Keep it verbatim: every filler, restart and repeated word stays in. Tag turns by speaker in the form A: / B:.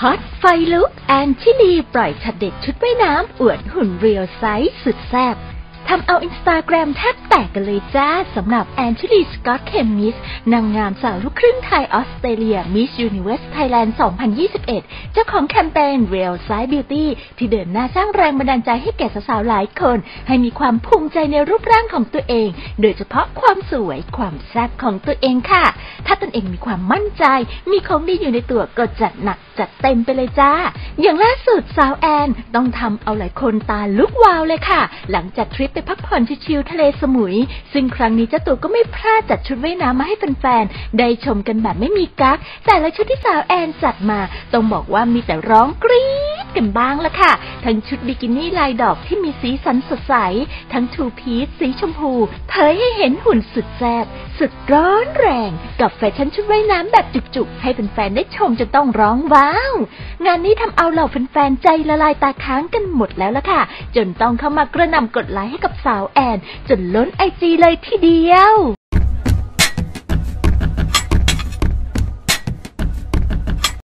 A: ฮอตไฟลุกแอนชิลีปล่อยช็อตเด็ดชุดว่ายน้ำอวดหุ่นเรียลไซส์สุดแซ่บทำเอาอินสตาแกรมแทบแตกกันเลยจ้าสำหรับแอนชิลีสกอตเคมมิสนางงามสาวลูกครึ่งไทยออสเตรเลียมิสยูนิเวอร์สไทยแลนด์สองพันยี่สิบเอ็ดเจ้าของแคมเปญ Real Size Beauty ที่เดินหน้าสร้างแรงบันดาลใจให้แก่สาวๆหลายคนให้มีความภูมิใจในรูปร่างของตัวเองโดยเฉพาะความสวยความแซ่บของตัวเองค่ะถ้าตนเองมีความมั่นใจมีของดีอยู่ในตัวก็จัดหนักจัดเต็มไปเลยจ้าอย่างล่าสุดสาวแอนต้องทำเอาหลายคนตาลุกวาวเลยค่ะหลังจากทริปไปพักผ่อนชิลๆทะเลสมุยซึ่งครั้งนี้เจ้าตัวก็ไม่พลาดจัดชุดว่ายน้ำมาให้แฟนๆได้ชมกันแบบไม่มีกั๊กแต่ละชุดที่สาวแอนจัดมาต้องบอกว่ามีแต่ร้องกรี๊ดกันบ้างละค่ะทั้งชุดบิกินี่ลายดอกที่มีสีสันสดใสทั้งทูพีซสีชมพูเผยให้เห็นหุ่นสุดแซ่บสุดร้อนแรงกับแฟชั่นชุดว่ายน้ำแบบจุกๆให้แฟนๆได้ชมจนต้องร้องว้าวงานนี้ทำเอาเหล่าแฟนๆใจละลายตาค้างกันหมดแล้วละค่ะจนต้องเข้ามากระหน่ำกดไลค์ให้กับสาวแอนจนล้นไอจีเลยทีเดียว